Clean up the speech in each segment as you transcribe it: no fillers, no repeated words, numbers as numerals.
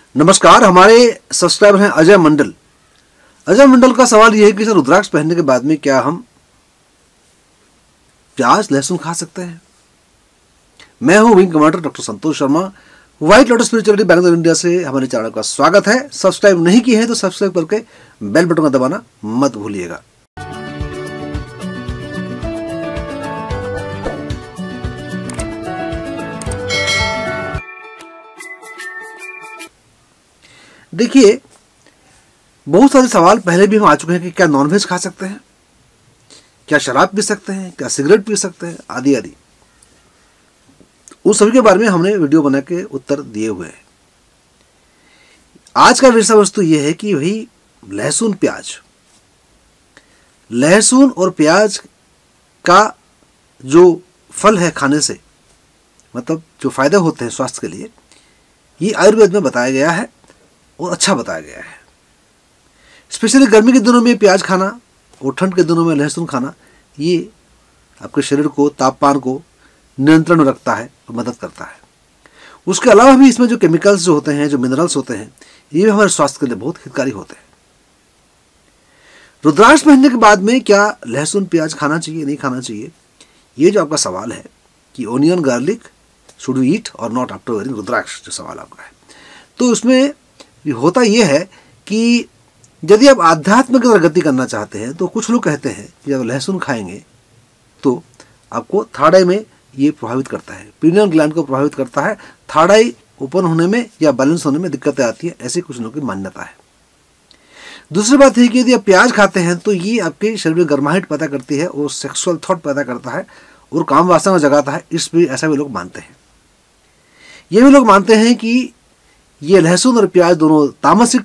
नमस्कार, हमारे सब्सक्राइबर हैं अजय मंडल। अजय मंडल का सवाल यह है कि सर रुद्राक्ष पहनने के बाद में क्या हम प्याज लहसुन खा सकते हैं? मैं हूं wing commander doctor Santosh Sharma, white lotus spirituality Bangalore India से। हमारे चैनल का स्वागत है। सब्सक्राइब नहीं किए हैं तो सब्सक्राइब करके बेल बटन का दबाना मत भूलिएगा। देखिए, बहुत सारे सवाल पहले भी हम आ चुके हैं कि क्या नॉनवेज खा सकते हैं, क्या शराब पी सकते हैं, क्या सिगरेट पी सकते हैं, आदि आदि। उस सभी के बारे में हमने वीडियो बना के उत्तर दिए हुए हैं। आज का विषय वस्तु यह है कि वही लहसुन और प्याज का जो फल है खाने से, मतलब जो फायदे होते हैं स्वास्थ्य के लिए, ये आयुर्वेद में बताया गया है और अच्छा बताया गया है। स्पेशली गर्मी के दिनों में प्याज खाना और ठंड के दिनों में लहसुन खाना, ये आपके शरीर को, तापमान को नियंत्रण में रखता है और मदद करता है। उसके अलावा भी इसमें जो केमिकल्स जो होते हैं, जो मिनरल्स होते हैं, ये भी हमारे स्वास्थ्य के लिए बहुत हितकारी होते हैं। रुद्राक्ष पहनने के बाद में क्या लहसुन प्याज खाना चाहिए, नहीं खाना चाहिए, ये जो आपका सवाल है कि onion garlic should we eat और नॉट आफ्टर वेयरिंग रुद्राक्ष, जो सवाल आपका है, तो उसमें होता यह है कि यदि आप आध्यात्मिक गति करना चाहते हैं तो कुछ लोग कहते हैं कि जब लहसुन खाएंगे तो आपको थर्ड आई में ये प्रभावित करता है, पीनियल ग्लैंड को प्रभावित करता है, थर्ड आई ओपन होने में या बैलेंस होने में दिक्कतें आती हैं, ऐसी कुछ लोगों की मान्यता है। दूसरी बात है कि यदि आप प्याज खाते हैं तो ये आपके शरीर में गर्माहट पैदा करती है और सेक्सुअल थॉट पैदा करता है और काम वासना जगाता है, इस भी ऐसा भी लोग मानते हैं। ये भी लोग मानते हैं कि ये लहसुन और प्याज दोनों तामसिक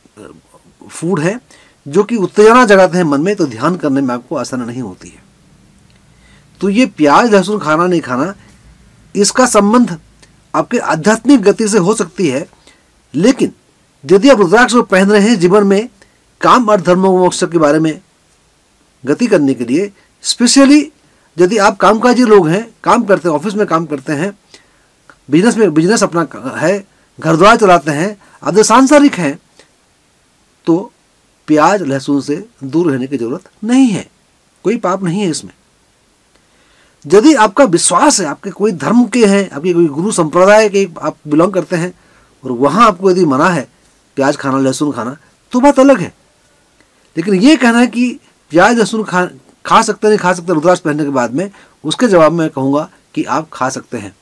फूड हैं जो कि उत्तेजना जगाते हैं मन में, तो ध्यान करने में आपको आसानी नहीं होती है। तो ये प्याज लहसुन खाना नहीं खाना, इसका संबंध आपके आध्यात्मिक गति से हो सकती है। लेकिन यदि आप रुद्राक्ष को पहन रहे हैं जीवन में काम और धर्म मोक्ष के बारे में गति करने के लिए, स्पेशली यदि आप कामकाजी लोग हैं, काम करते हैं, ऑफिस में काम करते हैं, बिजनेस अपना है, घर द्वार चलाते हैं, अब सांसारिक हैं, तो प्याज लहसुन से दूर रहने की जरूरत नहीं है, कोई पाप नहीं है इसमें। यदि आपका विश्वास है, आपके कोई धर्म के हैं, आपके कोई गुरु संप्रदाय के आप बिलोंग करते हैं और वहां आपको यदि मना है प्याज खाना लहसुन खाना, तो बात अलग है। लेकिन ये कहना है कि प्याज लहसुन खा सकते नहीं खा सकते रुद्राक्ष पहनने के बाद में, उसके जवाब में कहूंगा कि आप खा सकते हैं।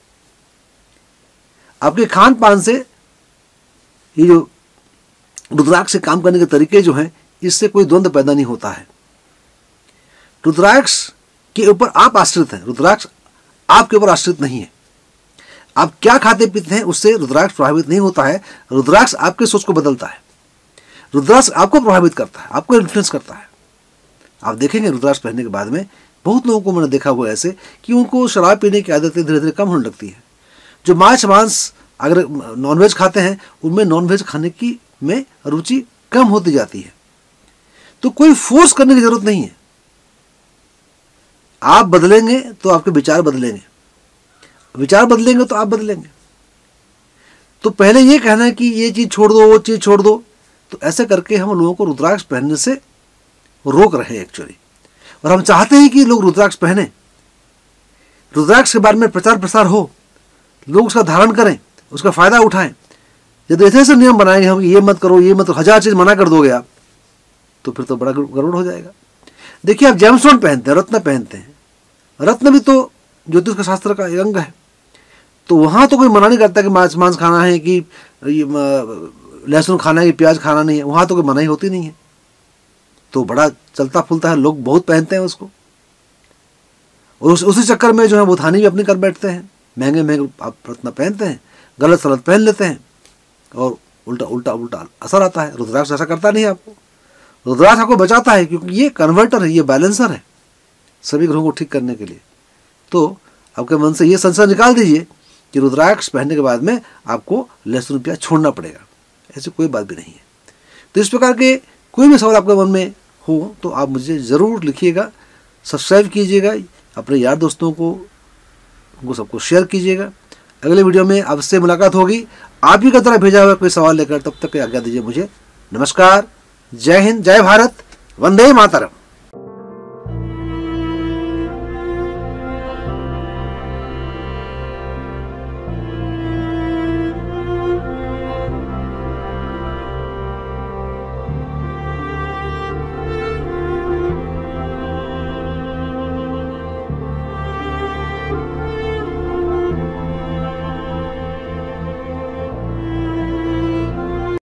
आपके खान पान से ये जो रुद्राक्ष से काम करने के तरीके जो हैं, इससे कोई द्वंद्व पैदा नहीं होता है। रुद्राक्ष के ऊपर आप आश्रित हैं, रुद्राक्ष आपके ऊपर आश्रित नहीं है। आप क्या खाते पीते हैं उससे रुद्राक्ष प्रभावित नहीं होता है। रुद्राक्ष आपके सोच को बदलता है, रुद्राक्ष आपको प्रभावित करता है, आपको इन्फ्लुएंस करता है। आप देखेंगे रुद्राक्ष पहनने के बाद में बहुत लोगों को मैंने देखा हुआ ऐसे कि उनको शराब पीने की आदतें धीरे धीरे कम होने लगती है। जो मांस अगर नॉनवेज खाते हैं, उनमें नॉनवेज खाने की में रुचि कम होती जाती है। तो कोई फोर्स करने की जरूरत नहीं है। आप बदलेंगे तो आपके विचार बदलेंगे, विचार बदलेंगे तो आप बदलेंगे। तो पहले ये कहना है कि ये चीज छोड़ दो, वो चीज छोड़ दो, तो ऐसे करके हम लोगों को रुद्राक्ष पहनने से रोक रहे हैं एक्चुअली। और हम चाहते हैं कि लोग रुद्राक्ष पहने, रुद्राक्ष के बारे में प्रचार प्रसार हो, लोग उसका धारण करें, उसका फायदा उठाएं। यदि ऐसे नियम बनाएंगे हम, ये मत करो, ये मत करो, 1000 चीज मना कर दोगे आप, तो फिर तो बड़ा गड़बड़ हो जाएगा। देखिए, आप जेमस्टोन पहनते हैं, रत्न पहनते हैं, रत्न भी तो ज्योतिष का शास्त्र का एक अंग है। तो वहां तो कोई मना नहीं करता कि मांस खाना है, कि लहसुन खाना है, कि प्याज खाना नहीं है, वहां तो कोई मनाही होती नहीं है। तो बड़ा चलता फूलता है, लोग बहुत पहनते हैं उसको, और उसी चक्कर में जो है वो थानी भी अपनी कर बैठते हैं, महंगे महंगे आप रत्न पहनते हैं, गलत सलत पहन लेते हैं और उल्टा असर आता है। रुद्राक्ष ऐसा करता नहीं है आपको, रुद्राक्ष आपको बचाता है, क्योंकि ये कन्वर्टर है, ये बैलेंसर है सभी ग्रहों को ठीक करने के लिए। तो आपके मन से ये संशय निकाल दीजिए कि रुद्राक्ष पहनने के बाद में आपको लहसुन प्याज छोड़ना पड़ेगा, ऐसी कोई बात भी नहीं है। तो इस प्रकार के कोई भी सवाल आपके मन में हो तो आप मुझे ज़रूर लिखिएगा, सब्सक्राइब कीजिएगा, अपने यार दोस्तों को उनको सबको शेयर कीजिएगा। अगले वीडियो में आपसे मुलाकात होगी। आप ही की तरह भेजा हुआ कोई सवाल लेकर, तब तक आज्ञा दीजिए मुझे। नमस्कार, जय हिंद, जय भारत, वंदे मातरम।